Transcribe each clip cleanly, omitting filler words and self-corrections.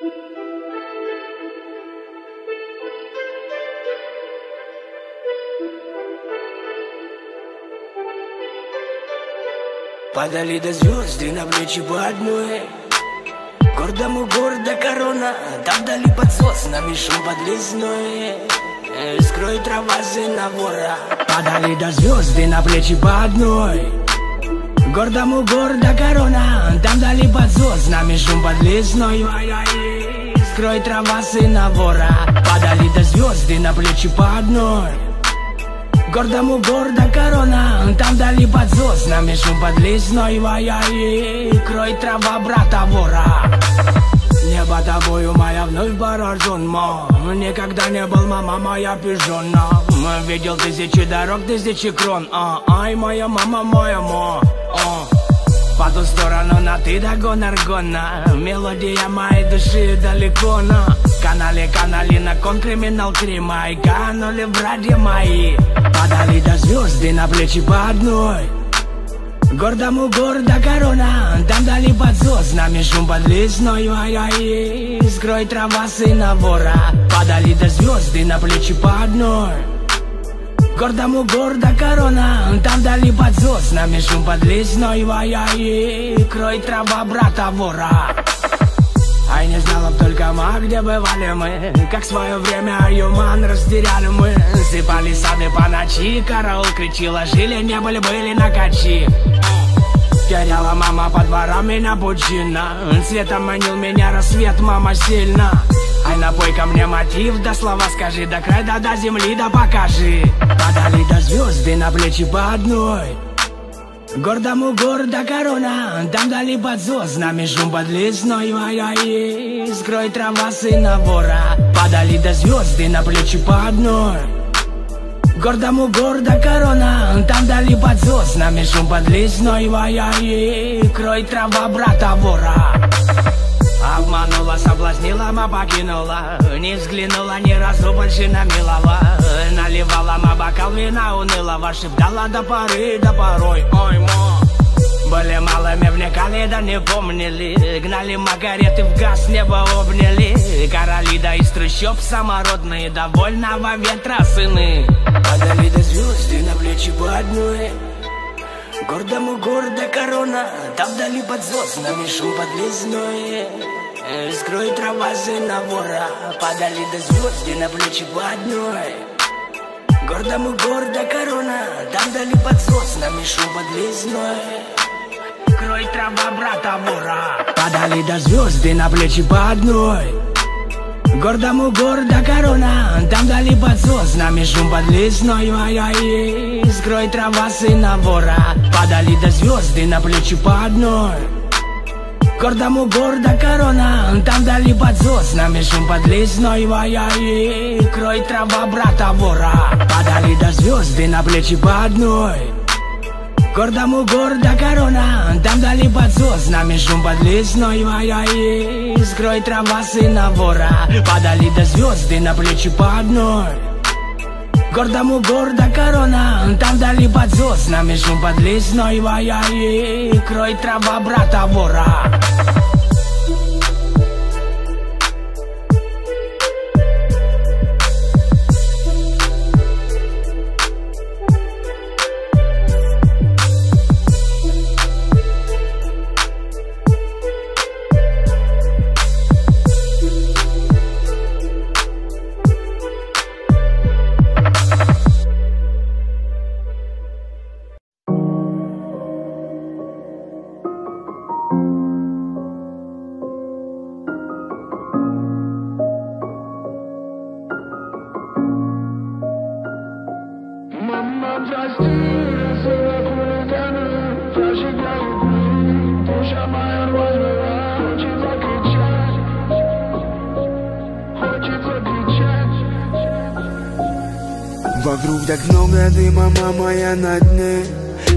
Падали до звезды на плечи по одной. Гордому города корона, там вдали под соснами шум подлесной. Скрой трава сына вора. Падали до звезды на плечи по одной. Гордому города корона, там вдали под соснами шум подлесной. Скрой трава сына вора. Падали до звезды на плечи по одной. Гордому города корона, там вдали под соснами шум подлесной. Крой трава брата вора. Небо тобою моя вновь поражен, ма. Никогда не был, мама моя пижона. Видел тысячи дорог, тысячи крон. Ай, моя мама, моя ма. По ту сторону на ты догон аргона. Мелодия моей души далеко на канале, на кон криминал крима. И канули братья мои. Падали до звезды на плечи по одной. Гордому города корона, там вдали под соснами шум подлесной. Скрой трава сына вора. Падали до звезды на плечи по одной. Гордому города корона, там вдали под соснами шум подлесной. Крой трава брата вора. Ай, не знала б только мы, где бывали мы. Как в свое время юман растеряли мы. Сыпали сады по ночи, караул кричила, жили, не были на качи. Теряла мама по дворам меня пучина. Светом манил меня рассвет, мама сильно. Ай, напой ко мне мотив, да слова скажи, до края, до земли, да покажи. Падали до звезды на плечи по одной. Гордому города корона, там вдали под соснами шум подлесной. Скрой трава сына вора. Падали до звезды на плечи по одной. Гордому города корона, там вдали под соснами шум подлесной. Крой трава брата вора. Обманула, соблазнила, ма покинула. Не взглянула ни разу больше на милого. Наливала ма бокал вина унылого. Шептала до поры, до порой. Ой, ма. Были малыми, влекали, да не помнили. Гнали магареты в газ, небо обняли. Короли да из трущоб самородные, довольного ветра сыны. Падали до звезды на плечи по одной. Гордому города корона, там вдали под соснами шум подлесной. Скрой трава сына вора. Падали до звезды на плечи по одной. Гордому города корона, там вдали под соснами шум подлесной. Крой трава брата вора. Падали до звезды на плечи по одной. Гордому города корона, там вдали под соснами шум подлесной. Скрой трава сына вора. Падали до звезды на плечи по одной. Гордому города корона, там вдали под соснами шум подлесной. Крой трава брата вора. Падали до звезды на плечи по одной. Гордому города корона, там вдали под соснами шум подлесной. Скрой трава сына вора. Падали до звезды на плечи по одной. Гордому города корона, там вдали под соснами шум подлесной. Крой трава брата вора. Вокруг так много дыма, мама, я на дне.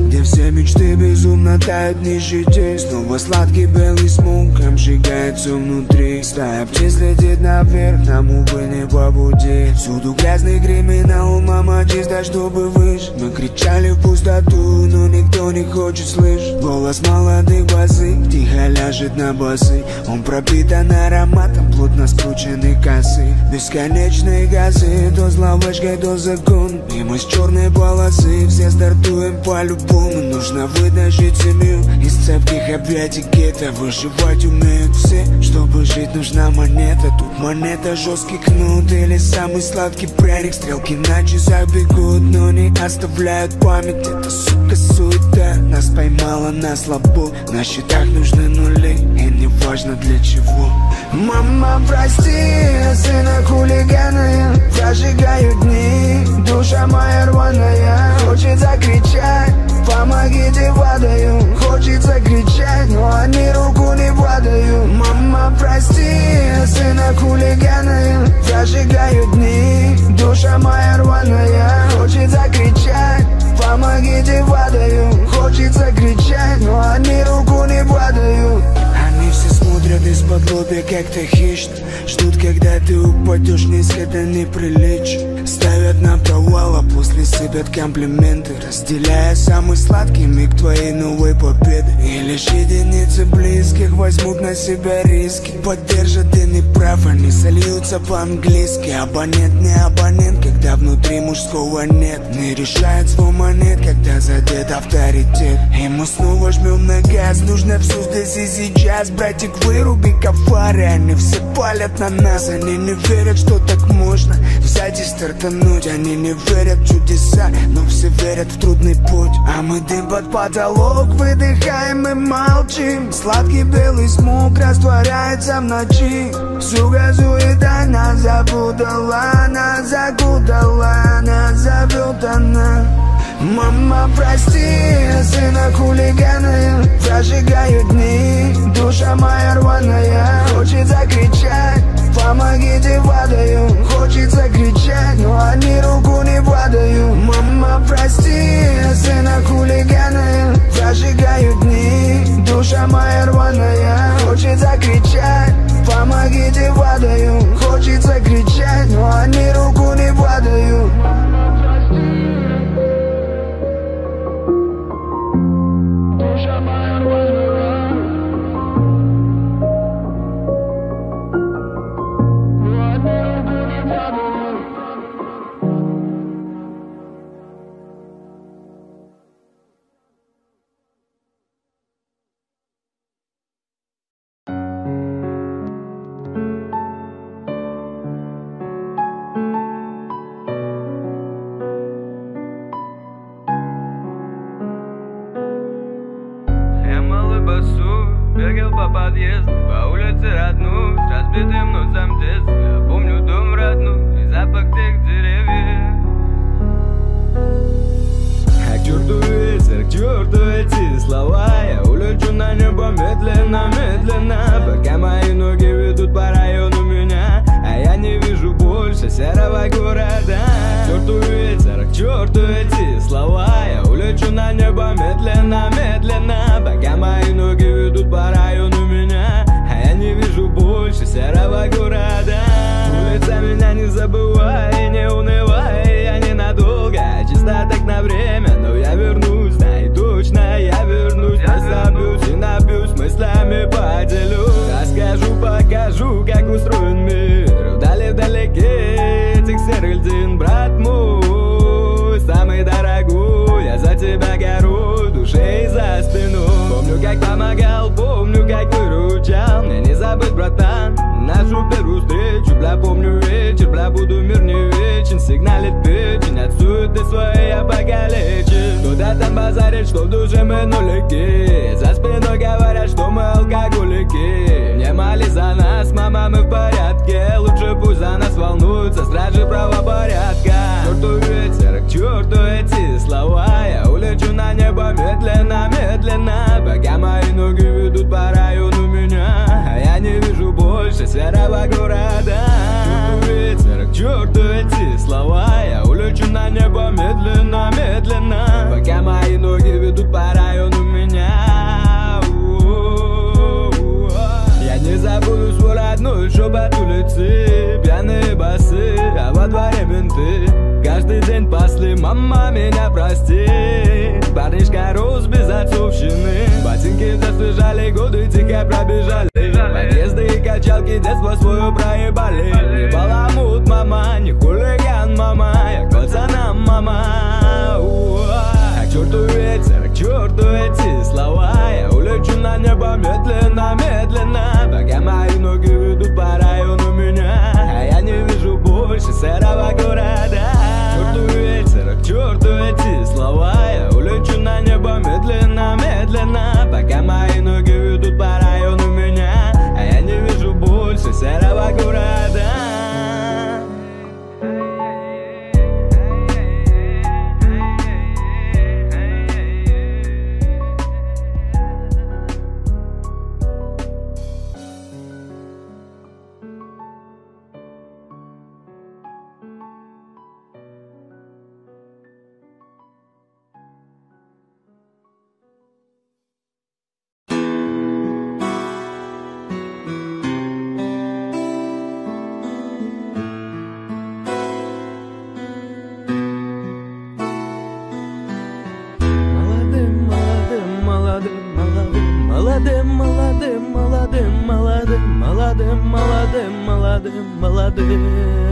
где все мечты безумно тают в нищете. Снова сладкий белый смог обжигается внутри. Стая птиц летит наверх, нам, увы, не по пути. Всюду грязный криминал, мама чисто, чтобы выжить. Мы кричали в пустоту, но никто не хочет слышать. Голос молодых босых тихо ляжет на басы. Он пропитан ароматом плотно скрученной косы. Бесконечные газы, то зловышкой, то закон. И мы с черной полосы все стартуем по-любому. Нужно вытащить семью из цепких объятий гетто. Выживать умеют все, чтобы жить нужна монета. Тут монета, жесткий кнут или самый сладкий пряник. Стрелки на часах бегут, но не оставляют память. Это, сука, суета нас поймала на слабо. На счетах нужны нули, и не важно для чего. Мама, прости, сына хулигана, прожигаю дни. Душа моя рваная, хочет закричать: помогите, падаю. Хочется кричать, но они руку не падают. Мама, прости, сына хулигана, прожигаю дни. Душа моя рваная, хочет закричать: помогите, падаю. Хочется кричать, но они руку не падают. Они все смотрят из-под лобья, как ты хищно. Ждут, когда ты упадешь низко, это неприлично. Ставят на провал, а после сыпят комплименты, разделяя самый сладкий миг твоей новой победы. И лишь единицы близких возьмут на себя риски. Поддержат, ты не прав, они сольются по-английски. Абонент не абонент, когда внутри мужского нет. Не решает свой монет, когда задет авторитет. И мы снова жмем на газ, нужно все здесь и сейчас. Братик, выруби кафары, они все палят на нас. Они не верят, что так можно взять и стартануть. Они не верят в чудеса, но все верят в трудный путь. А мы дым под потолок выдыхаем и молчим. Сладкий белый смог растворяется в ночи. Сука, суета нас запутала, нас закутала, нас зовет она. Мама, прости, сына хулигана, прожигаю дни. Душа моя рваная, хочет закричать: помогите, падаю. Хочется кричать, но они руку не падают. Мама, прости, сына хулигана, прожигаю дни. Душа моя рваная, хочет закричать: помогите, падаю. Хочется кричать, но они руку не падают. Бегал по подъезду, по улице родной, с разбитым носом детства. Я помню дом родной и запах тех деревьев. А к черту ветер, к черту эти слова. Я улечу на небо медленно, медленно, пока мои ноги ведут по району меня, а я не вижу больше серого города. К черту ветер, к черту эти слова. Я улечу на небо медленно, медленно, пока мои ноги ведут по району меня, а я не вижу больше серого города. Улица, меня не забывай, не унывай, я ненадолго, чисто так на время, но я вернусь, знай точно, я вернусь. Расслаблюсь и напьюсь, мыслями поделюсь. Расскажу, покажу, как устроен мир вдали-вдалеке этих серых льдин, брат мой, самый дорогой. Я за тебя горой, душей за спину. Помню, как помогал, помню, как выручал. Мне не забыть, братан, нашу первую встречу. Бля, помню вечер, бля, буду мир не вечен. Сигналит печень, от суеты своей я покалечен. Кто-то там базарит, что в душе мы нулики. За спиной говорят, что мы алкоголики. Не моли за нас, мама, мы в порядке. Лучше пусть за нас волнуются стражи правопорядка. К черту ветер, к черту эти слова. Я улечу на небо медленно, медленно, пока мои ноги ведут по району меня, а я не вижу больше серого города. К черту ветер, к черту эти слова. Я улечу на небо медленно, медленно, пока мои ноги ведут под улицы, пьяные басы, а во дворе менты. Каждый день после мама меня прости. Парнишка рос без отцовщины. Ботинки засвежали, годы тихо пробежали. Подъезды и качалки детство свое проебали. Не баламут мама, не хулиган мама, я к пацанам мама. А к черту ветер, к черту эти слова. Я улечу на небо медленно, медленно, пока мои ноги ведут по району меня. А я не вижу больше серого города. К черту ветер, к черту эти слова. Я улечу на небо медленно, медленно, пока мои ноги ведут по району меня. А я не вижу больше серого города. Молодым.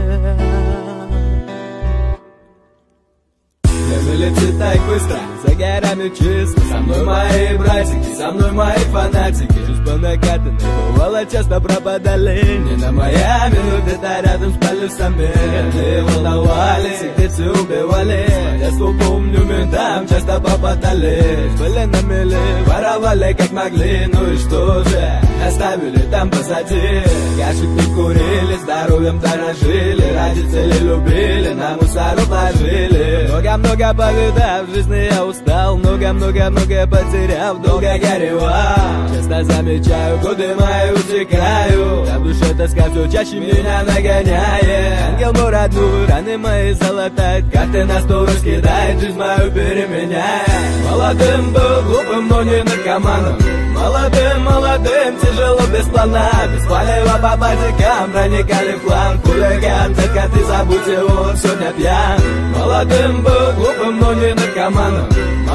Летит так быстро, за горами чисто. Со мной мои братики, со мной мои фанатики. Чувства накатаны, бывало часто пропадали. Не на Майами, но где-то рядом с полюсами. Они волновались, и птицы убивали. Детство помню, ментам часто попадались. Были на мели, воровали как могли. Ну и что же, оставили там позади. Кашек не курили, здоровьем дорожили. Родители любили, на мусор уложили. Много-много повидав, в жизни я устал. Много-много-много потеряв, долго горевал. Часто замечаю, годы мои утекают. А в душе тоска все чаще меня нагоняет. Ангел мой родной, раны мои золотает. Карты на стол раскидает, жизнь мою переменяет. Молодым был, глупым, но не наркоманом. Молодым, тяжело без плана. Без палева по базикам проникали в хлам. Хулиган, только ты забудь его, он сегодня пьян. Молодым был, глупым, но не наркоманом.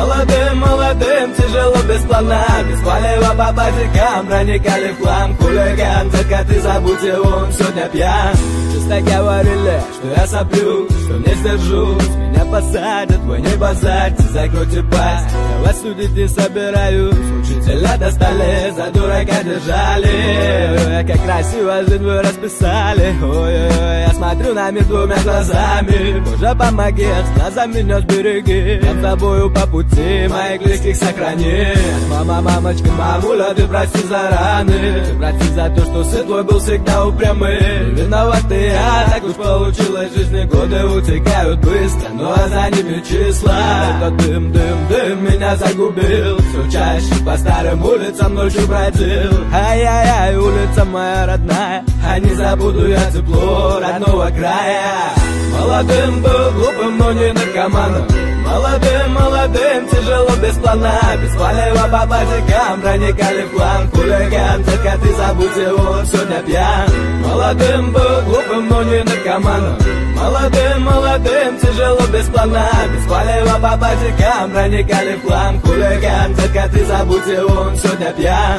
Молодым, тяжело без плана. Без палева по базикам проникали в хлам. Хулиган, только ты забудь его, он сегодня пьян. Часто говорили, что я соплю, что не сдержусь. Меня посадят, вы не базарьте, закройте пасть. Я вас судить не собираюсь. Учителя достали, за дурака держали. Как красиво жизнь вы расписали. Ой-ой-ой, я смотрю на мир двумя глазами. Боже, помоги, с глазами не сбереги. Я с тобою по пути, моих близких сохрани. Мама, мамочка, мамуля, ты прости за раны. Ты прости за то, что сын твой был всегда упрямый. Виноват и я, так уж получилось. Жизни годы утекают быстро, но за ними числа. Это дым меня загубил. Все чаще по старым улицам ночью бродил. Ай-яй-яй, улица моя родная, а не забуду я тепло родного края. Молодым был, глупым, но не наркоманом. Молодым, тяжело без плана. Без палева по базикам проникали в хлам. Хулиган, только ты забудь его, он сегодня пьян. Молодым был, глупым, но не наркоманом. Молодым, тяжело без плана. Без палева по базикам проникали в хлам. Хулиган, только ты забудь его, он сегодня пьян.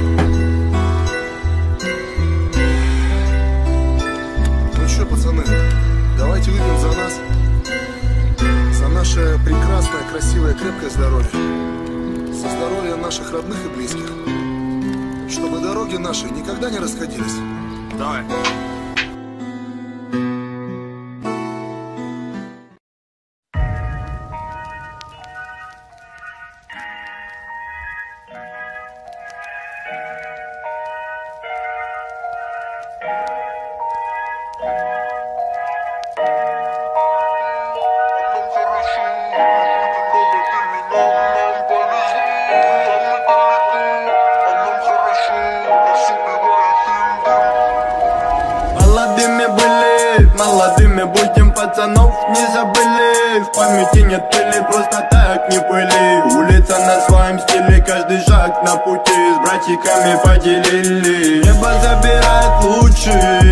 Ну что, пацаны, давайте выпьем за нас. За наше прекрасное, красивое, крепкое здоровье. За здоровье наших родных и близких. Чтобы дороги наши никогда не расходились. Давай. Молодыми будем, пацанов не забыли. В памяти нет пыли, просто так не пыли. Улица на своем стиле, каждый шаг на пути с братиками поделили. Небо забирает лучшие,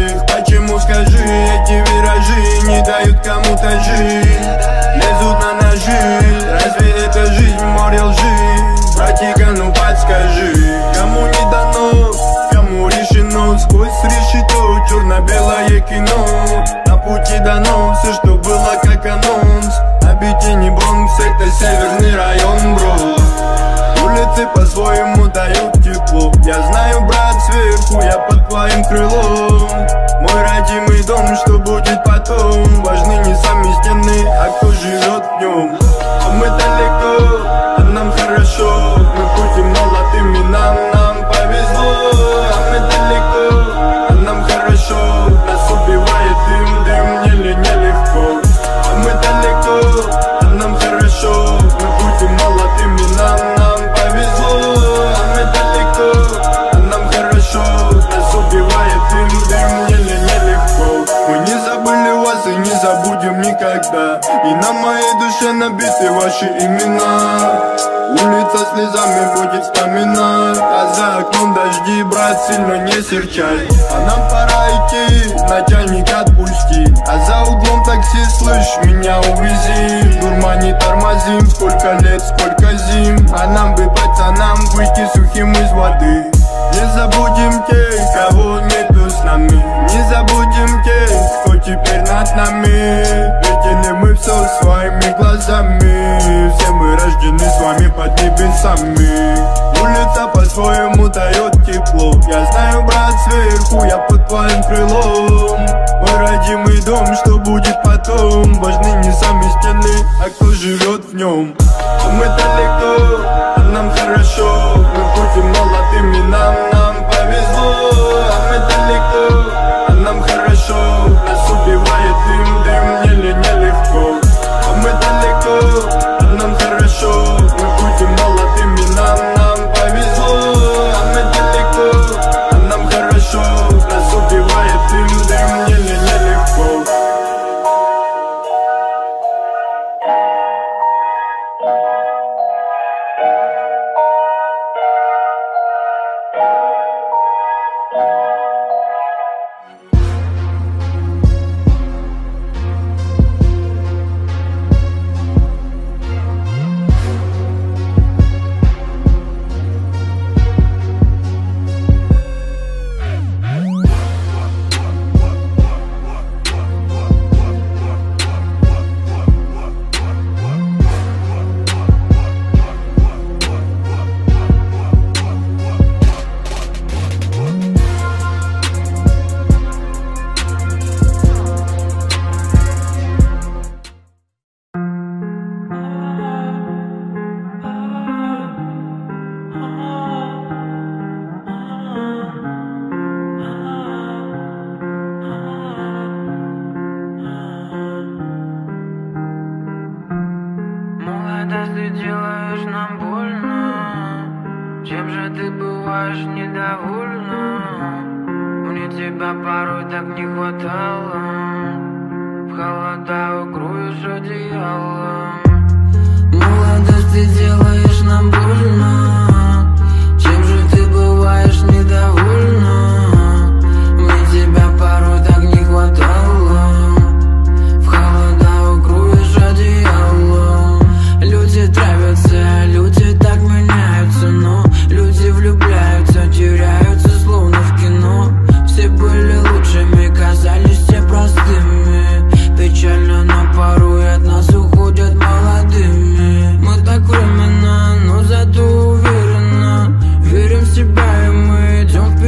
кому-то жизнь, лезут на ножи. Разве это жизнь, море лжи? Братика, ну подскажи, кому не дано, кому решено сквозь решето черно-белое кино. На пути дано все, что было как анонс. Объедини Бронкс, это северный район, бро. Улицы по-своему дают тепло. Я знаю, брат, сверху я под твоим крылом. Мой родимый дом, что будет потом, важны не сами стены, а кто живет в нем. А мы далеко, а нам хорошо. Мы будем молодыми, нам повезло. А мы далеко, а нам хорошо. Нас убивает дым, нелегко. А мы далеко, а нам хорошо. Мы будем молодыми, нам повезло. А мы далеко, а нам хорошо. Нас убивает дым, нелегко. Мы не забыли вас и не забудем никогда. И на моей душе набиты ваши имена. Улица слезами будет вспоминать, а за окном дожди, брат, сильно не серчай. А нам пора идти, начальник отпусти. А за углом такси, слышь, меня увези. Дурма не тормозим, сколько лет, сколько зим. А нам бы, пацанам, выйти сухим из воды. Не забудем тех, кого нету с нами. Не забудем тех, кто теперь над нами. Видели мы все своими глазами. Все мы рождены с вами под небесами. Улица по-своему дает тепло. Я знаю, брат, сверху я под твоим крылом. Мой родимый дом, что будет потом, важны не сами стены, а кто живет в нем. А мы далеко, а нам хорошо. Мы будем молодыми, нам повезло. А мы далеко, а нам хорошо. Нас убивает дым, нелегко. А мы далеко, а нам хорошо. Мы будем молодыми, нам повезло. А мы далеко, а нам хорошо. Нас убивает дым, нелегко. Ты делаешь нам больно. Чем же ты бываешь недовольна? Мне тебя порой так не хватало. В холода укроешь одеялом. Молодость, ты делаешь нам больно. Чем же ты бываешь недовольна? Мне тебя порой так не хватало. В холода укроешь одеялом. Люди травятся, люди так меняются, но люди влюбляются, теряются, словно в кино. Все были лучшими, казались все простыми. Печально, но порой от нас уходят молодыми. Мы так временно, но зато уверенно верим в себя, и мы идем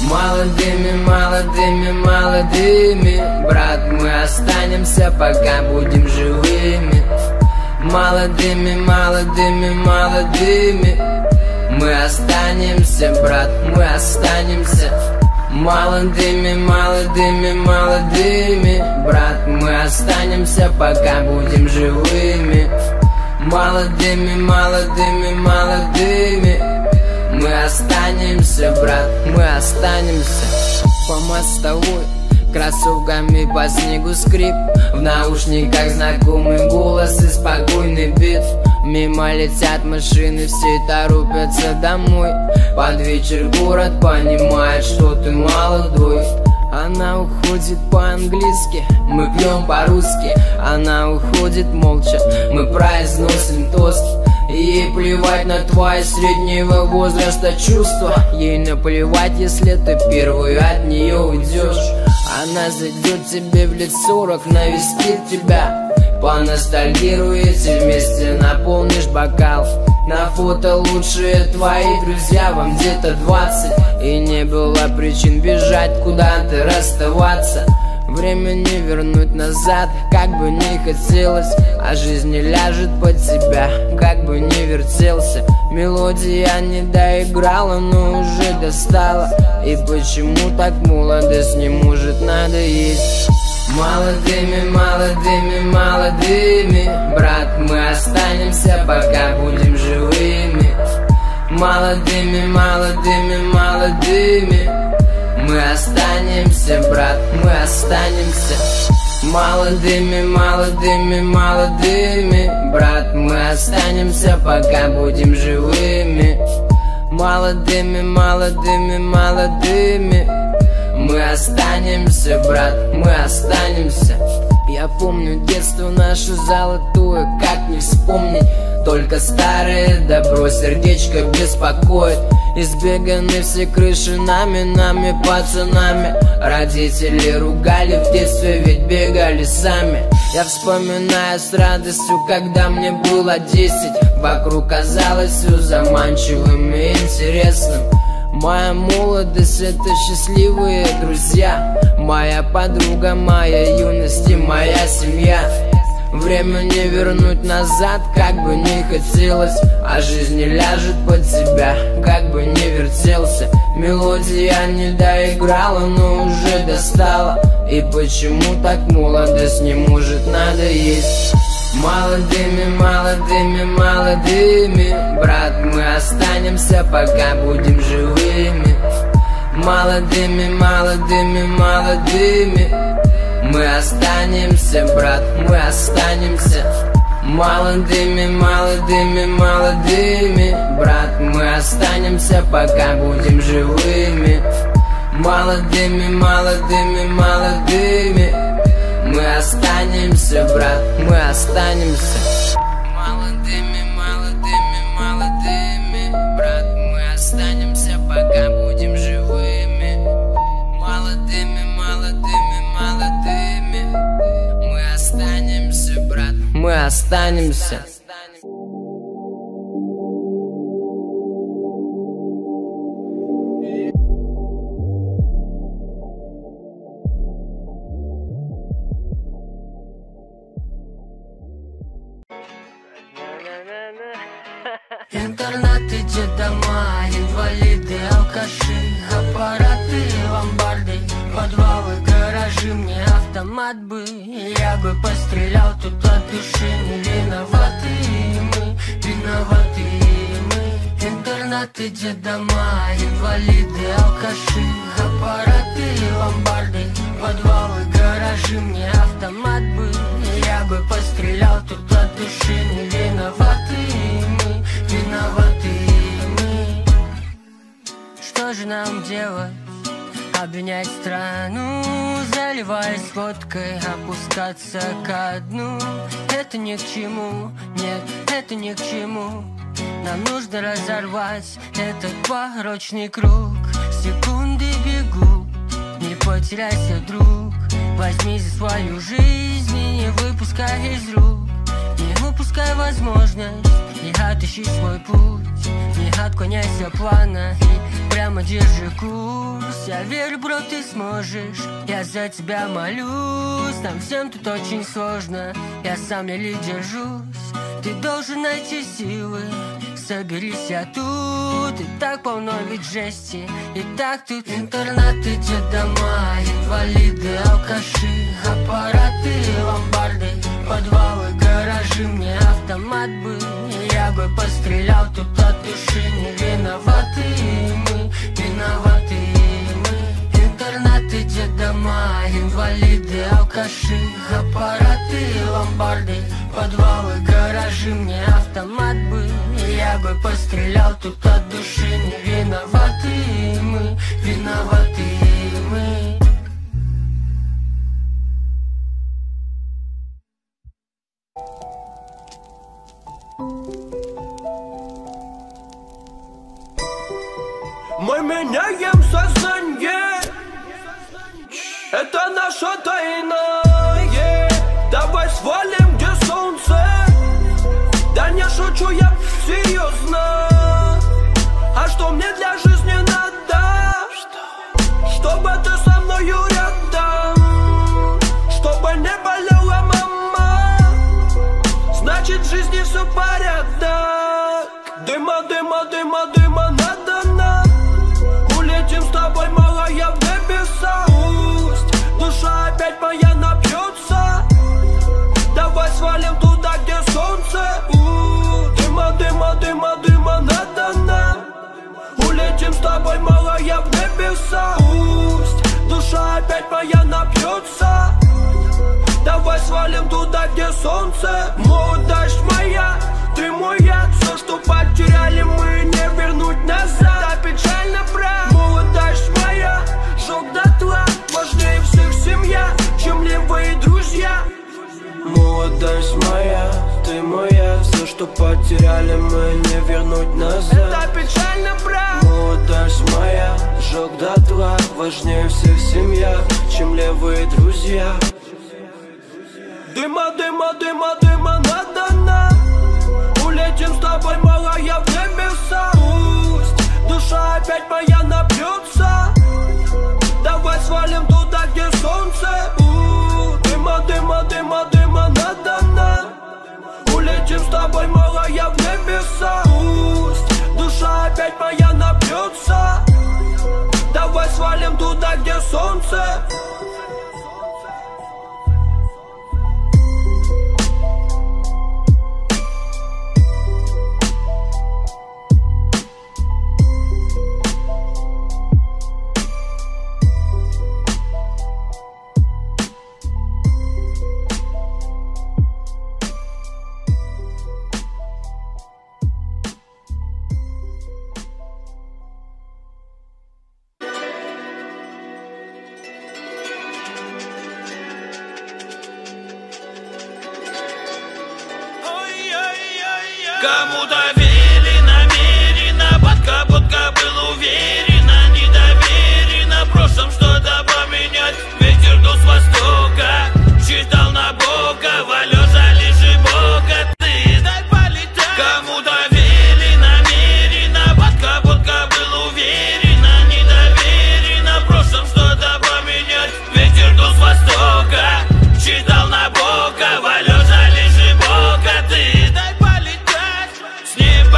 Молодыми, молодыми, молодыми, брат, мы останемся, пока будем живыми. Молодыми, молодыми, молодыми, мы останемся, брат, мы останемся. Молодыми, молодыми, молодыми, брат, мы останемся, пока будем живыми. Молодыми, молодыми, молодыми, мы останемся, брат, мы останемся. По мостовой кроссовками по снегу скрип, в наушниках знакомый голос и спокойный бит. Мимо летят машины, все торопятся домой. Под вечер город понимает, что ты молодой. Она уходит по-английски, мы пьем по-русски. Она уходит молча, мы произносим тост. Ей плевать на твои среднего возраста чувства. Ей наплевать, если ты первый от нее уйдешь. Она зайдет тебе в лет 40, навестит тебя. Поностальгируете вместе, наполнишь бокал. На фото лучшие твои друзья, вам где-то 20. И не было причин бежать куда-то, расставаться. Время не вернуть назад, как бы не хотелось. А жизнь не ляжет под тебя, как бы не вертелся. Мелодия не доиграла, но уже достала. И почему так молодость не может надоесть? Молодыми, молодыми, молодыми, брат, мы останемся, пока будем живыми. Молодыми, молодыми, молодыми, мы останемся, брат, мы останемся. Молодыми, молодыми, молодыми, брат, мы останемся, пока будем живыми. Молодыми, молодыми, молодыми, мы останемся, брат, мы останемся. Я помню детство наше золотое, как не вспомнить. Только старое добро сердечко беспокоит. Избеганы все крыши нами, пацанами. Родители ругали в детстве, ведь бегали сами. Я вспоминаю с радостью, когда мне было 10. Вокруг казалось все заманчивым и интересным. Моя молодость — это счастливые друзья. Моя подруга, моя юность и моя семья. Время не вернуть назад, как бы не хотелось. А жизнь не ляжет под тебя, как бы не вертелся. Мелодия не доиграла, но уже достала. И почему так молодость не может надоесть? Молодыми, молодыми, молодыми, брат, мы останемся, пока будем живыми. Молодыми, молодыми, молодыми, мы останемся, брат, мы останемся. Молодыми, молодыми, молодыми, брат, мы останемся, пока будем живыми. Молодыми, молодыми, молодыми, мы останемся, брат, мы останемся. Молодыми, молодыми, молодыми, брат, мы останемся, пока будем живыми. Молодыми, молодыми, молодыми, мы останемся, брат, мы останемся. Интернаты, детдома, инвалиды, алкаши, аппараты, ломбарды, подвалы, гаражи. Мне автомат бы, я бы пострелял тут от души. Не виноваты мы, виноваты мы. Интернаты, детдома, инвалиды, алкаши, аппараты, ломбарды, подвалы, гаражи. Мне автомат бы, я бы пострелял тут от души. Не виноваты мы, виноваты мы. Что же нам делать? Обвинять страну, заливаясь водкой, опускаться ко дну. Это ни к чему, нет, это ни к чему. Нам нужно разорвать этот порочный круг. Секунды бегут, не потеряйся, друг. Возьми за свою жизнь и не выпускай из рук. Не выпускай редкая возможность и отыщи свой путь. Не отклоняйся плана и прямо держи курс. Я верю, бро, ты сможешь, я за тебя молюсь. Нам всем тут очень сложно, я сам еле держусь. Ты должен найти силы, соберись, я тут. И так полно ведь жести, и так тут интернаты, детдома, инвалиды, алкаши, аппараты, ломбарды, подвалы, гаражи. Мне автомат бы, я бы пострелял тут от души. Не виноваты мы, виноваты мы. Интернаты, детдома, инвалиды, алкаши, аппараты, ломбарды, подвалы, гаражи. Мне автомат бы, я бы пострелял тут от души. Не виноваты мы, виноваты мы. Мы меняем сознание, это наша тайна. Давай свалим, где солнце. Да не шучу, я серьезно. А что мне для жизни надо? Чтобы ты со мною рядом, чтобы не болела мама. Значит в жизни все порядок. Дыма, дыма, дыма, дыма надо нам. Улетим с тобой, малая, в небеса. Пусть душа опять моя напьется. Давай свалим туда, где солнце. Дыма, дыма, дыма, дыма надо нам. Улетим с тобой, малая, в небеса. Пусть душа опять моя напьется. Давай свалим туда, где солнце. Молодость моя, ты мой яд. Все, что потеряли, мы не вернуть назад. Да, печально, брат. Молодость моя, жёг дотла. Важнее всех семья, чем левые друзья. Молодость моя, ты моя. Все, что потеряли, мы не вернуть назад. Это печально, брат. Молодость моя, жёг дотла. Важнее всех семья, чем левые друзья. Дыма, дыма, дыма, дыма надо нам. Улетим с тобой, малая, в небеса. Пусть душа опять моя напьется. Давай свалим туда, где солнце. Дыма, дыма, дыма, дыма надо нам. Улетим с тобой, малая, в небеса. Пусть душа опять моя напьется. Давай свалим туда, где солнце. Кому-то вере намеренно, подка был уверенно, недоверенно в прошлом что-то поменять. Ветер дул с востока, читал Набокова, лежа лежи бока, ты дай полетать. Кому-то вере намеренно, подка был уверенно, недоверенно в прошлом что-то поменять. Ветер дул с востока, читал Набокова, лежа лежи бока, ты дай полетать. С неба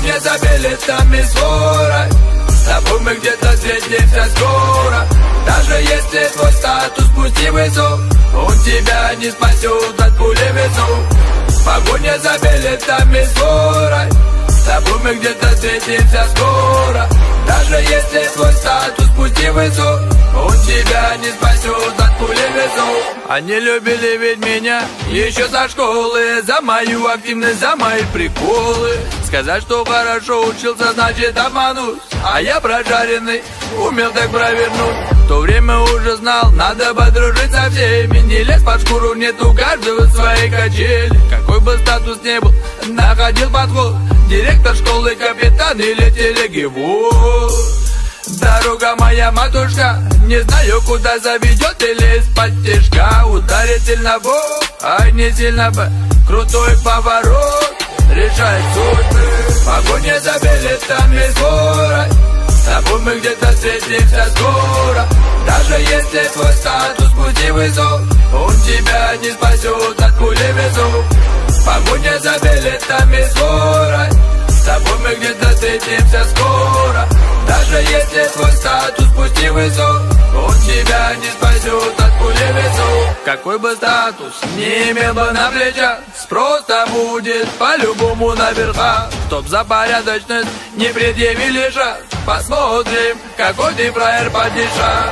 Погоня за билетами скоро, с тобой мы где-то встретимся скоро. Даже если твой статус пусти высок, он тебя не спасет от пули весов. Погоня за билетами скоро, с тобой мы где-то встретимся скоро. Даже если твой статус пусти высок, он тебя не спасет от пули весов. Они любили ведь меня еще со школы, за мою активность, за мои приколы. Сказать, что хорошо учился, значит обмануть. А я прожаренный, умел так провернуть. В то время уже знал, надо подружить со всеми. Не лезь под шкуру, нет у каждого своей качели. Какой бы статус ни был, находил подход. Директор школы, капитан или телегивоз. Дорога моя, матушка, не знаю, куда заведет или из-под тяжка. Ударит сильно в бок, ай не сильно бы. Крутой поворот, решает судьбы. Погоня за билетами скоро, с тобой мы где-то встретимся скоро. Даже если твой статус пути высок, он тебя не спасет от пули весов. Погоня за билетами скоро, с тобой мы где-то встретимся скоро. Даже если твой статус пусти высок, он тебя не спасет от пули весов. Какой бы статус не имел бы на плечах, спрос-то будет по-любому наверха. Чтоб за порядочность не предъявили шаг, посмотрим, какой ты фраер падиша.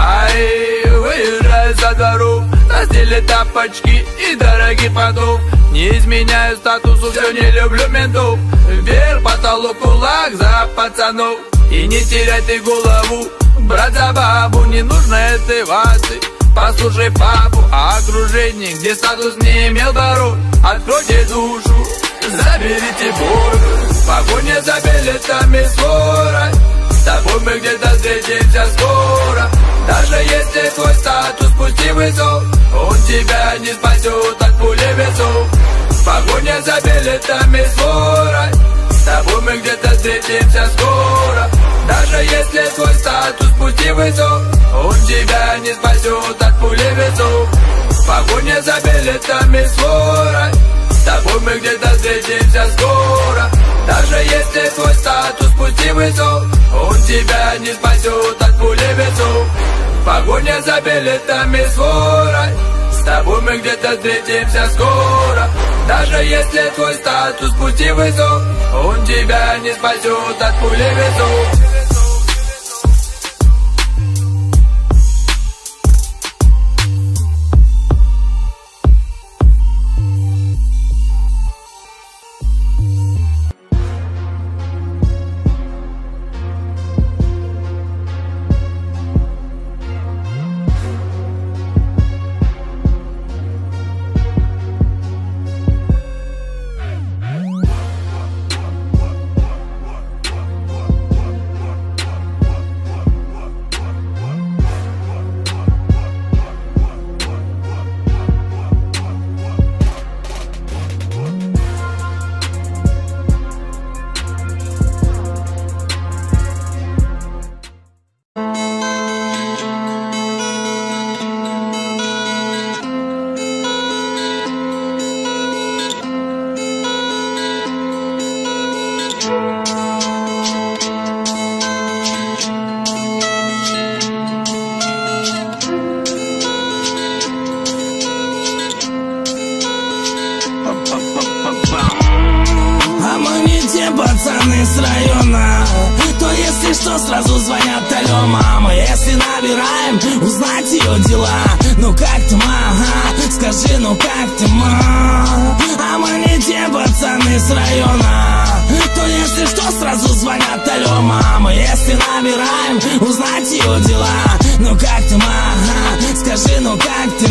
Ай, выезжай со двору, на стиле тапочки и дорогих подов. Не изменяю статусу, все не люблю ментов. Вверх потолок, кулак за пацанов. И не теряй ты голову, брат за бабу, не нужно этой ваты. Послушай папу, а окружение, где статус не имел барон. Откройте душу, заберите боль. Погоня за билетами скоро, с тобой мы где-то встретимся скоро. Даже если твой статус пусти высок, он тебя не спасет от пули весов. Погоня за билетами скоро, с тобой мы где-то встретимся скоро. Даже если твой статус пусти высок, он тебя не спасет от пули весов. Погоня за билетами скоро, с тобой мы где-то встретимся скоро. Даже если твой статус пусти высок, он тебя не спасет от пули весов. Погоня за билетами скоро, с тобой мы где-то встретимся скоро. Даже если твой статус пусти высок, он тебя не спасет от пули весов. Пацаны с района, то если что, сразу звонят: алло, мама. Если набираем, узнать ее дела. Ну как ты, ага, скажи, ну как ты, а мы не те пацаны с района, то если что, сразу звонят: алло, мама. Если набираем, узнать ее дела. Ну как ты, ага, скажи, ну как ты,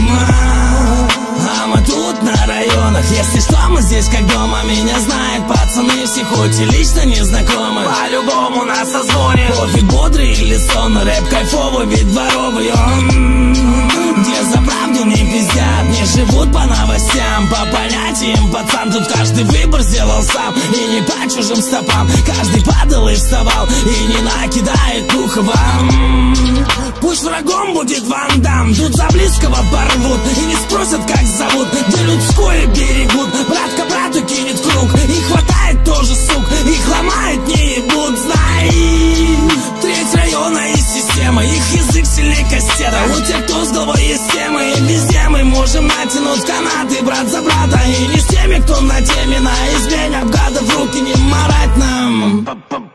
а мы тут на районах. Если что, мы здесь как дома. Меня знают пацаны все, хоть и лично не знакомы. По-любому нас созвонит. Пофиг, бодрый или сон, рэп кайфовый, ведь дворовый он. Где за правду не пиздят, не живут по новостям. По понятиям, пацан, тут каждый выбор сделал сам. И не по чужим стопам, каждый падал и вставал. И не накидает пуха вам. Пусть врагом будет Ван Дам, тут за близкого порвут. И не спросят, как зовут, где людское берегут. Брат к брату кинет круг, и хватает тоже сук. И их ломают, не ебут, знай. Треть района и система, их язык сильнее кастета. У тех, кто с головой есть темы, и везде мы можем натянуть канаты, брат за брата. И не с теми, кто на теме, на измене обгадов руки не марать нам.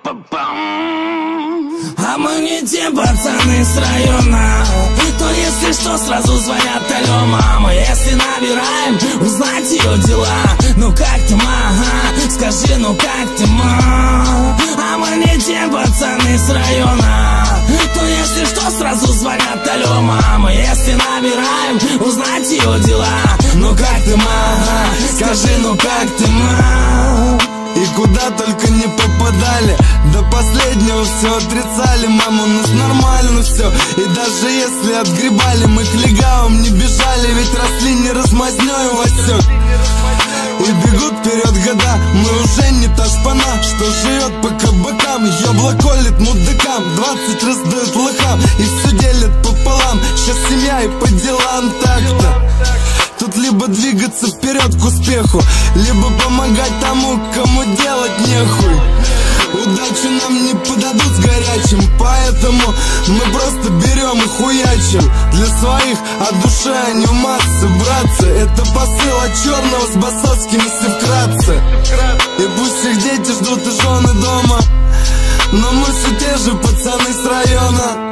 А мы не те пацаны с района, то если что, сразу звонят: алло, мама. Если набираем, узнать ее дела. Ну как ты, ага, скажи, ну как ты, ма. А мы не те пацаны с района, то если что, сразу звонят: алло, мама. Если набираем, узнать ее дела. Ну как ты, ма, скажи, ну как ты, ма. И куда только не попадали, до последнего все отрицали. Мама, у нас нормально все, и даже если отгребали, мы к легавым не бежали, ведь росли не размазнёй Васек. И бегут вперед года, мы уже не та шпана, что живет по кабакам. Ёбло колет мудакам, 20 раздают лохам, и все делят пополам. Сейчас семья и по делам так-то. Тут либо двигаться вперед к успеху, либо помогать тому, кому делать нехуй. Удачу нам не подадут с горячим, поэтому мы просто берем и хуячим. Для своих от души, а не в массы, братцы. Это посыл от черного с басовским, если вкратце. И пусть их дети ждут и жены дома, но мы все те же пацаны с района.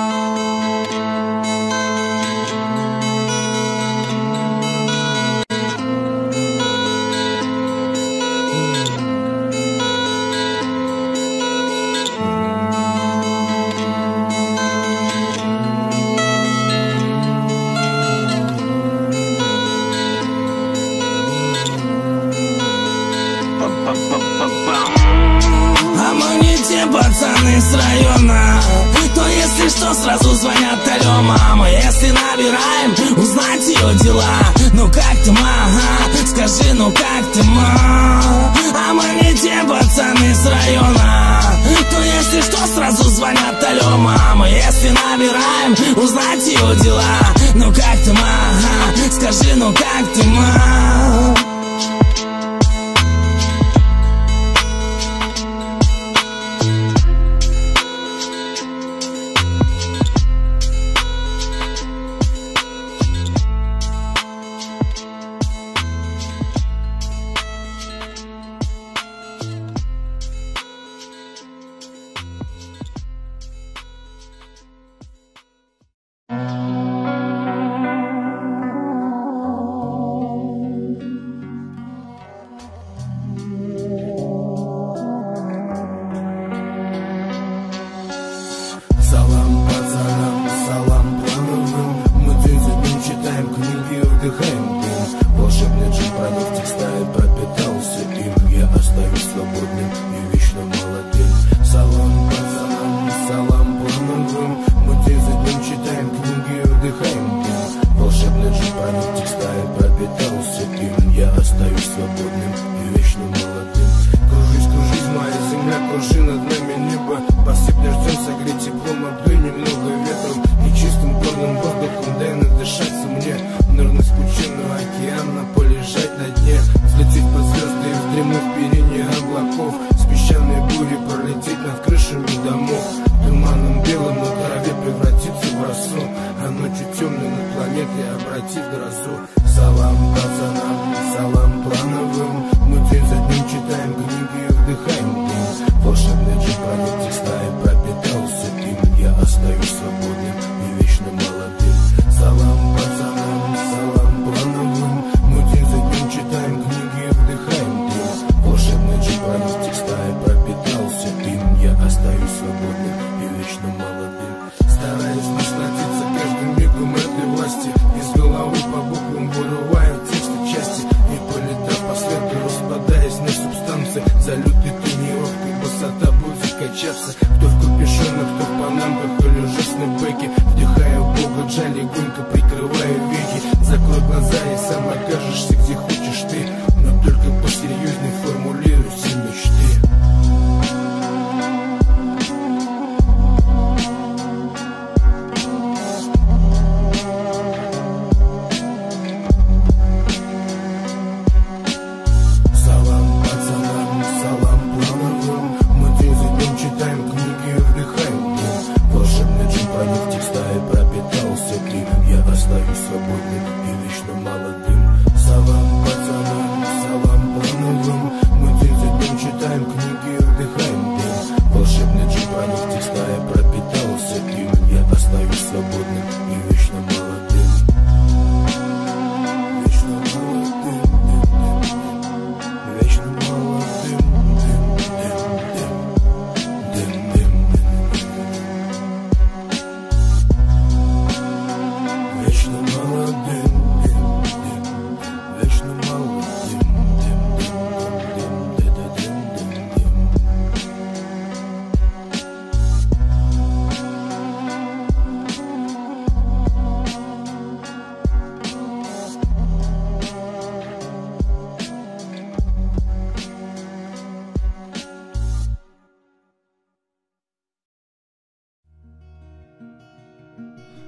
Пацаны с района, то если что, сразу звонят: алло, мама. Если набираем, узнать ее дела. Ну как ты, ага, скажи, ну как ты, ма. А мы не те пацаны с района, то если что, сразу звонят: алло, мама. Если набираем, узнать ее дела. Ну как ты, ага, скажи, ну как ты, ма.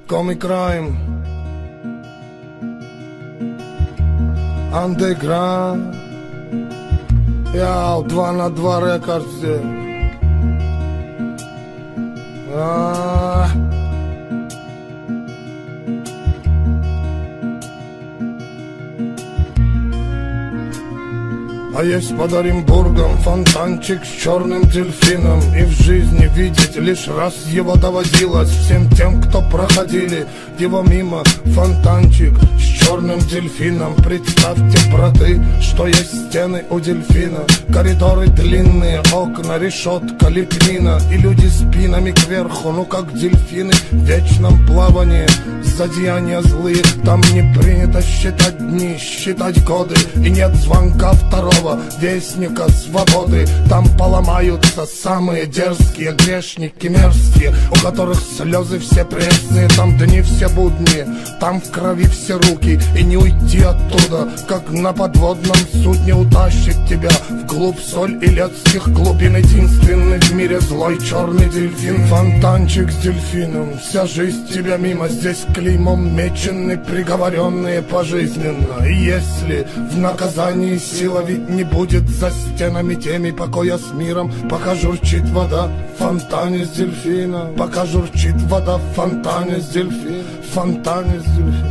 Comic Crime, Underground, Яу, 2 на 2 рекорд здесь. А есть под Оренбургом фонтанчик с черным дельфином, и в жизни видеть лишь раз его доводилось всем тем, кто проходили его мимо. Фонтанчик с черным дельфином. Представьте, браты, что есть стены у дельфина, коридоры длинные, окна, решетка, лепнина, и люди спинами кверху, ну как дельфины в вечном плавании. Зодеяния злые, там не принято считать дни, считать годы, и нет звонка второго вестника свободы. Там поломаются самые дерзкие грешники мерзкие, у которых слезы все пресные. Там дни все будни, там в крови все руки, и не уйти оттуда, как на подводном судне утащит тебя вглубь соль и летских глубин. Единственный в мире злой черный дельфин. Фонтанчик с дельфином, вся жизнь тебя мимо. Здесь клеймом мечены приговоренные пожизненно. И если в наказании сила ведь не будет за стенами теми покоя с миром, пока журчит вода в фонтане с дельфина, пока журчит вода в фонтане с дельфина, в фонтане с дельфина.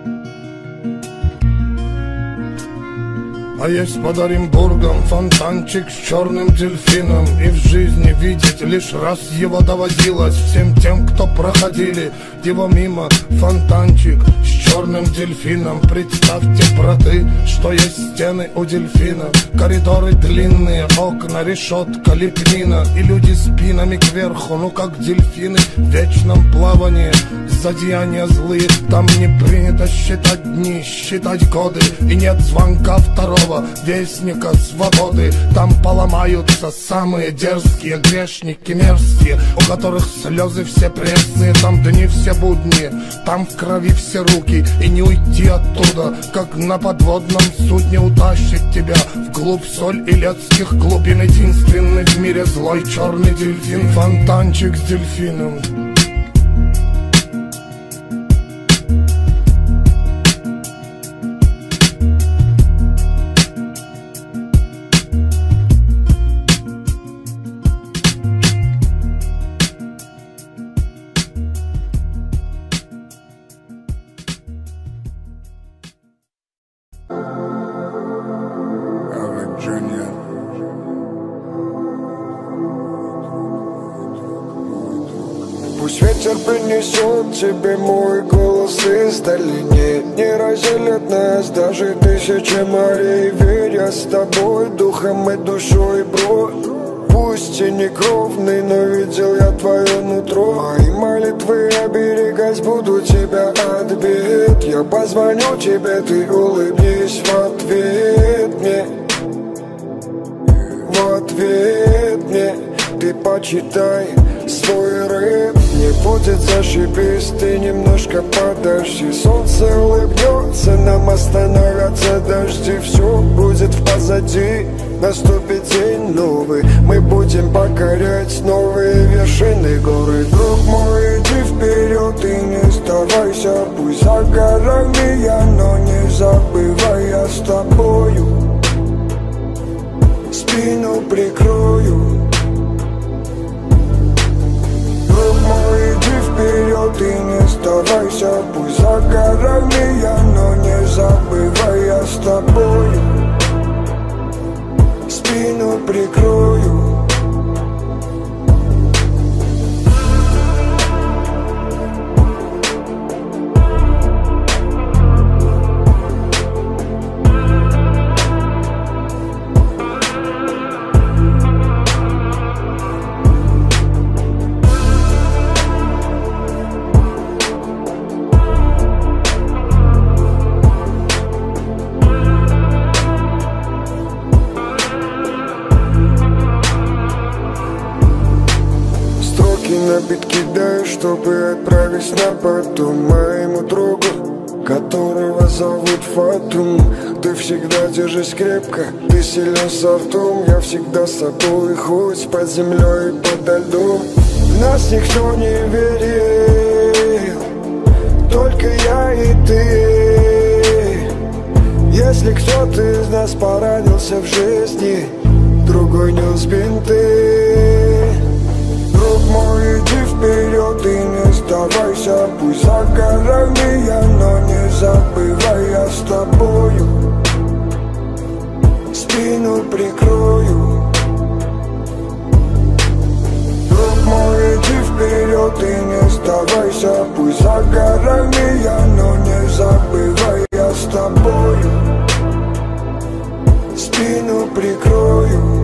А есть под Оренбургом фонтанчик с черным дельфином, и в жизни видеть лишь раз его доводилось всем тем, кто проходили его мимо. Фонтанчик с черным дельфином. Представьте, браты, что есть стены у дельфина, коридоры длинные, окна, решетка, лепнина, и люди спинами кверху, ну как дельфины в вечном плавании. Зодеяния злые, там не принято считать дни, считать годы, и нет звонка второго вестника свободы. Там поломаются самые дерзкие грешники мерзкие, у которых слезы все пресные. Там дни все будни, там в крови все руки, и не уйти оттуда, как на подводном судне утащит тебя вглубь соль и летских глубин. Единственный в мире злой черный дельфин. Фонтанчик с дельфином. Пусть ветер принесет тебе мой голос из долины, не разделят нас даже тысячи морей. Верь, я с тобой духом и душой, бро. Пусть и не кровный, но видел я твое нутро. Мои молитвы оберегать буду тебя от бед. Я позвоню тебе, ты улыбнись в ответ мне. В ответ мне ты почитай свой рэп. Не будет зашибись, ты немножко подожди. Солнце улыбнется, нам остановятся дожди. Все будет позади, наступит день новый. Мы будем покорять новые вершины горы. Друг мой, иди вперед и не сдавайся. Пусть за горами я, но не забывай, я с тобою спину прикрою. Друг мой, иди вперед и не сдавайся. Пусть за горами я, но не забывай, я с тобою спину прикрою. На бит кидаю, чтобы отправить на потом моему другу, которого зовут Фатум. Ты всегда держись крепко, ты силен со ртом. Я всегда с тобой, хоть под землей и подо льдом. В нас никто не верил, только я и ты. Если кто-то из нас поранился в жизни, другой нес бинты. Друг мой, иди вперед и не сдавайся. Пусть за горами я, но не забывай, я с тобою спину прикрою. Друг мой, иди вперед и не сдавайся. Пусть за горами я, но не забывай, я с тобою спину прикрою.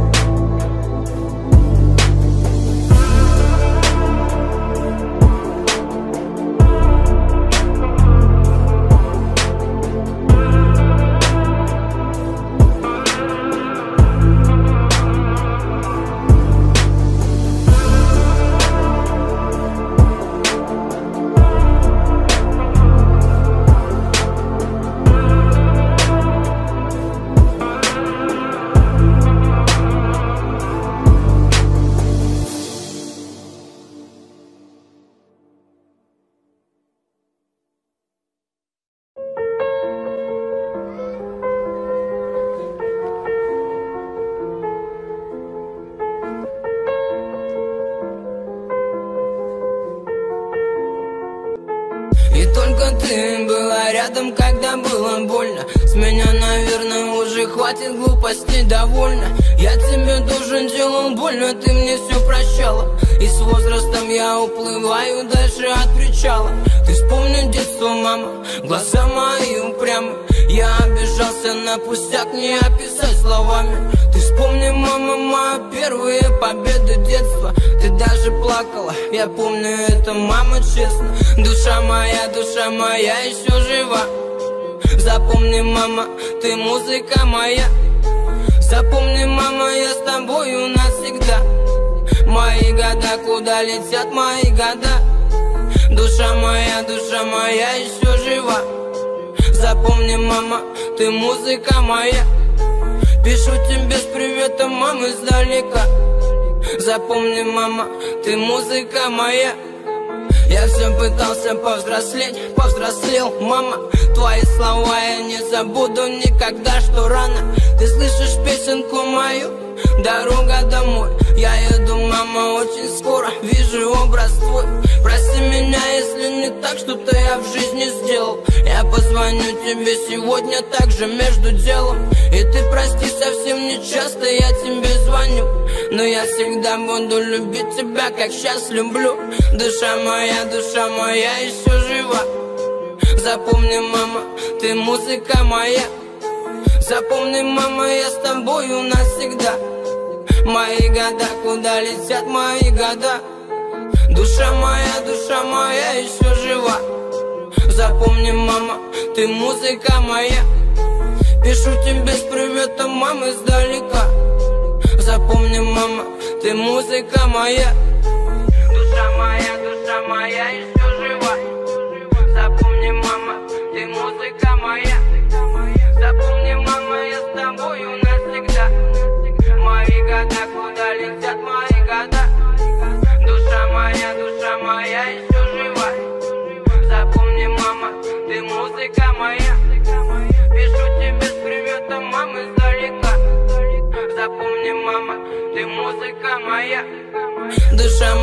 И только ты была рядом, когда было больно. С меня, наверное, уже хватит глупостей, довольно. Я тебе тоже делал больно, ты мне все прощала. И с возрастом я уплываю дальше от причала. Ты вспомни детство, мама, глаза мои упрямы. Я обижался на пустяк, не описать словами. Ты вспомни, мама, мои первые победы детства. Ты даже плакала, я помню это, мама, честно. Душа моя еще жива. Запомни, мама, ты музыка моя. Запомни, мама, я с тобою навсегда. Мои года, куда летят мои года. Душа моя еще жива. Запомни, мама, ты музыка моя. Пишу тебе с приветом, мама, издалека. Запомни, мама, ты музыка моя. Я все пытался повзрослеть, повзрослел, мама. Твои слова я не забуду никогда, что рано. Ты слышишь песенку мою, дорога домой. Я еду, мама, очень скоро, вижу образ твой. Прости меня, если не так, что-то я в жизни сделал. Я позвоню тебе сегодня также между делом. И ты прости, совсем не часто я тебе звоню. Но я всегда буду любить тебя, как сейчас люблю. Душа моя еще жива. Запомни, мама, ты музыка моя. Запомни, мама, я с тобою навсегда. Мои года, куда летят мои года. Душа моя еще жива. Запомни, мама, ты музыка моя. Пишу тебе с приветом, мама, издалека. Запомни, мама, ты музыка моя. Душа моя еще жива. Запомни, мама, ты музыка моя. Запомни, мама, я с тобою навсегда. Мои года, куда летят мои года. Душа моя еще жива. Запомни, мама, ты музыка моя. Пишу тебе с приветом, мама, издалека. Запомни, мама, ты музыка моя. Душа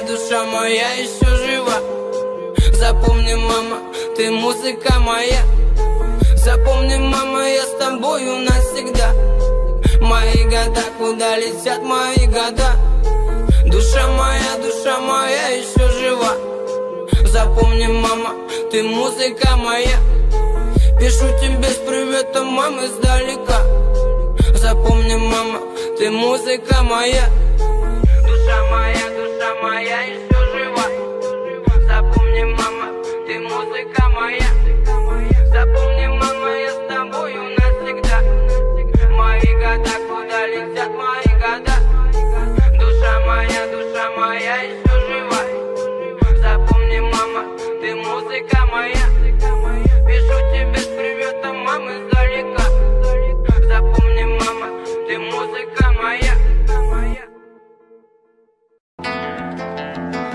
моя еще жива. Запомни, мама, ты музыка моя. Запомни, мама, я с тобою навсегда. Мои года, куда летят мои года. Душа моя еще жива. Запомни, мама, ты музыка моя. Пишу тебе с приветом, мама, издалека. Запомни, мама, ты музыка моя. Душа моя еще жива. Запомни, мама, ты музыка моя. Запомни, мама, я с тобою навсегда. Мои года, куда летят мои года. Душа моя еще жива. Запомни, мама, ты музыка моя. Пишу тебе с приветом, мама, издалека. Запомни, мама, ты музыка моя.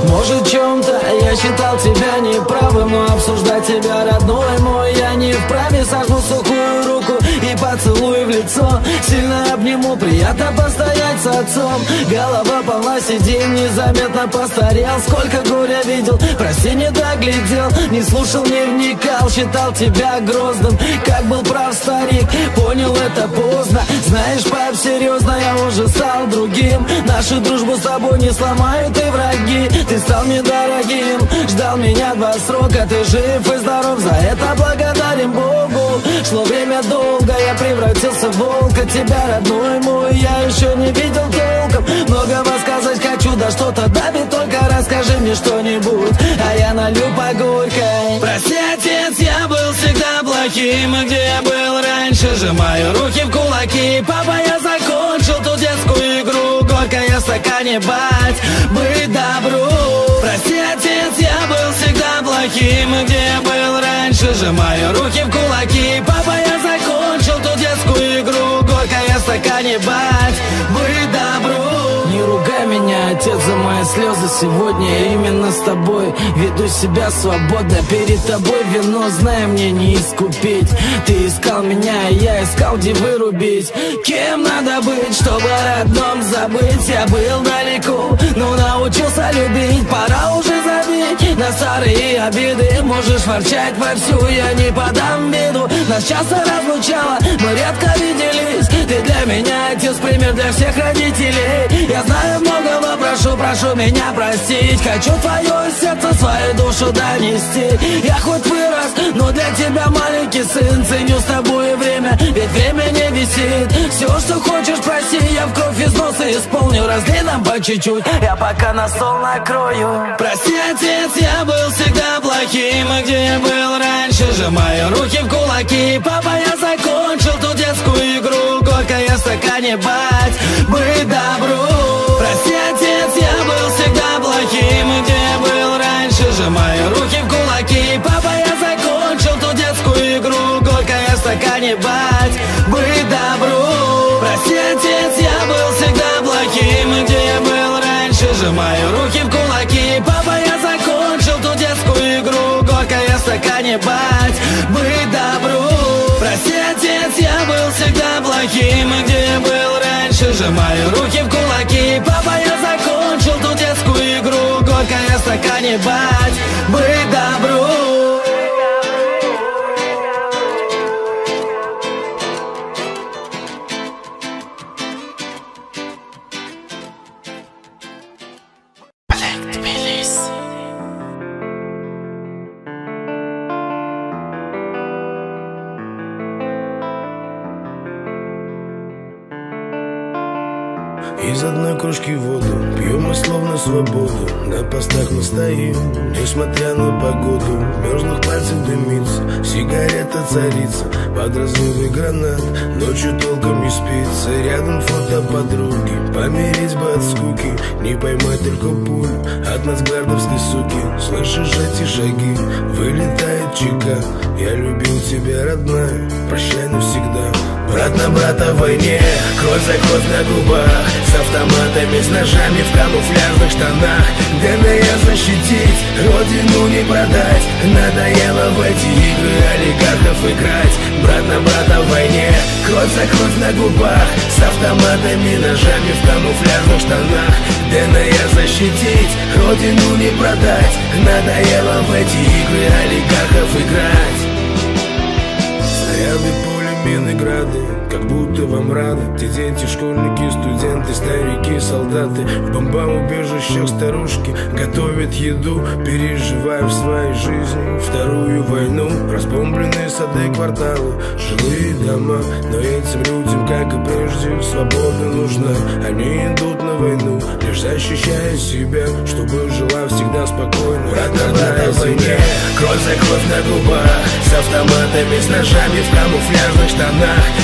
Может, в чем-то я считал тебя неправым, но обсуждать тебя, родной мой, я не вправе. Сожму сухую руку и поцелую в лицо, сильно обниму, приятно постоять с отцом. Голова полна сиденья, незаметно постарел. Сколько горя видел, прости, не доглядел, не слушал, не вникал, считал тебя грозным, как был прав старик. Понял это поздно, знаешь, пап, серьезно, я уже стал другим. Нашу дружбу с тобой не сломают и враги. Ты стал мне дорогим, ждал меня 2 срока. Ты жив и здоров, за это благодарен Богу. Шло время долго, я превратился в волка. Тебя, родной мой, я еще не видел толком. Многого сказать хочу, да что-то давит. Только расскажи мне что-нибудь, а я налью по горькой. Прости, отец, я был всегда плохим. И где я был раньше, сжимаю руки в кулаки. Папа, я закончил ту детскую игру. Горькая в стакане, бать, быть добру. Прости, отец, я был всегда плохим. И где я был раньше, сжимаю руки в кулаки. Папа, я закончил ту детскую игру. Горькая в стакане, бать, быть добру. Не ругай меня, отец, за мои слезы сегодня. Я именно с тобой веду себя свободно. Перед тобой вино, знай, мне не искупить. Ты искал меня, я искал, где вырубить. Кем надо быть, чтобы о родном забыть? Я был далеко, но научился любить. Пора уже забить на старые обиды. Можешь ворчать вовсю, я не подам виду. Нас часто разлучало, мы редко виделись. Ты для меня отец, пример для всех родителей. Я знаю многого, прошу меня простить. Хочу твое сердце, свою душу донести. Я хоть вырос, но для тебя маленький сын. Ценю с тобой время, ведь время не висит. Все, что хочешь, проси, я в кровь из носа исполню. Разлей нам по чуть-чуть, я пока на стол накрою. Прости, отец, я был всегда плохим. И где я был раньше, сжимаю руки в кулаки. Папа, я закончил ту детскую игру. Горькая в стакане, бать, быть добру. Прости, отец, я был всегда плохим. И где я был раньше, сжимаю руки в кулаки. Папа, я закончил ту детскую игру. Горькая в стакане, бать, быть добру. Прости, отец, я был всегда плохим. И где я был раньше, сжимаю руки в кулаки. Папа, я закончил ту детскую игру. Горькая в стакане, бать, быть добру. Прости, отец, я был всегда плохим. И где я был раньше, сжимаю руки в кулаки. Папа, я закончил ту детскую игру. Горькая в стакане, бать, быть добру. Из одной кружки воду пьем мы словно свободу. На постах мы стоим, несмотря на погоду. Мерзлых пальцев дымится, сигарета царица. Под разрывы гранат, ночью толком не спится. Рядом фото подруги, помереть бы от скуки. Не поймать только пулю от нацгвардовской суки. Слышишь эти шаги, вылетает чека. Я любил тебя, родная, прощай навсегда. Брат на брата в войне, кровь за кровь на губах. С автоматами, с ножами в камуфляжных штанах. ДНР защитить, родину не продать. Надоело в эти игры олигархов играть. Брат на брата в войне, кровь за кровь на губах. С автоматами, ножами в камуфляжных штанах. ДНР защитить, родину не продать. Надоело в эти игры олигархов играть. Снаряды, пули, мины, грады, как будто вам рады. Те дети, школьники, студенты, старики, солдаты. В бомбоубежищах старушки готовят еду, переживая в своей жизни вторую войну. Разбомбленные сады, кварталы, жилые дома. Но этим людям, как и прежде, свобода нужна. Они идут на войну, лишь защищая себя, чтобы жила всегда спокойно. Брат на брата в войне, кровь за кровь на губах. С автоматами, с ножами в камуфляжных штанах. ДНР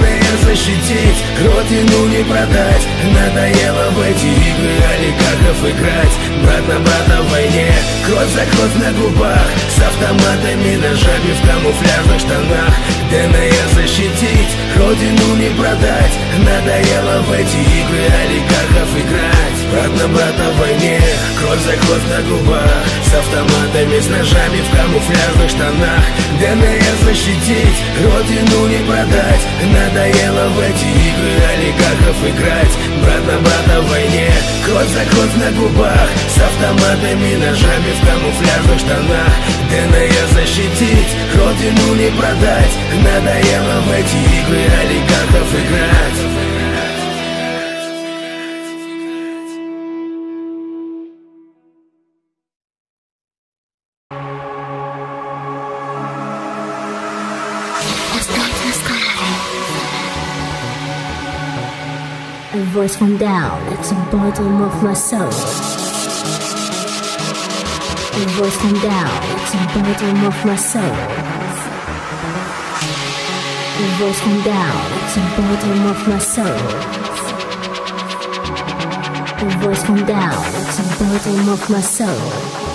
ДНР защитить, родину не продать. Надоело в эти игры олигархов играть. Брат на брата в войне, кровь за кровь на губах, с автоматами, ножами в камуфляжных штанах. ДНР защитить, родину не продать. Надоело в эти игры олигархов играть. Брат на брата в войне, кровь за кровь на губах, с автоматами, с ножами в камуфляжных штанах. ДНР защитить, родину не продать. Надоело в эти игры олигархов играть. Брат на брата в войне, кровь за кровь на губах, с автоматами, ножами в камуфляжных штанах. ДНР защитить, родину не продать. Надоело в эти игры олигархов играть. A voice from down at the bottom of my soul. A voice from down at the bottom of my soul. A voice from down at the bottom of my soul. A voice from down at the bottom of my soul.